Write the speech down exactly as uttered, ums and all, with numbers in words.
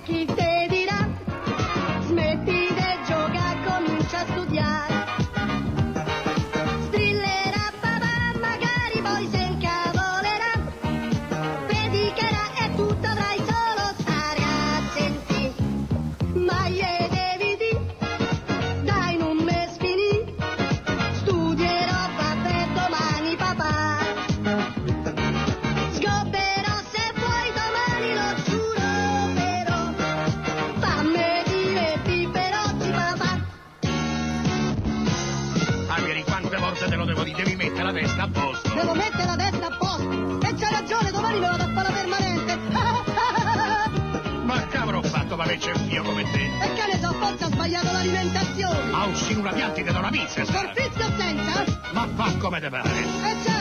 chi te dirà, smetti di giocare, comincia a studiare. Strillerà papà, magari poi se incavolerà, predicherà e tu dovrai solo stare a sentire. Ma gli devi dire, dai non me sfinì, studierò vabbè domani papà. Scopperò se vuoi domani, lo giuro però, fammi divertire per oggi papà. Angeli, quante volte te lo devo dire? Devi mettere la testa a posto. Devo mettere la testa a posto, e c'ha ragione, domani me vado a fare la permanente. Ma che avrò fatto per averci il figlio come te? E che ne so, forse ho sbagliato l'alimentazione. A uscire una pianta e ti do una pizza, sai? Col fischio senza? Ma fa come te pare. E c'ha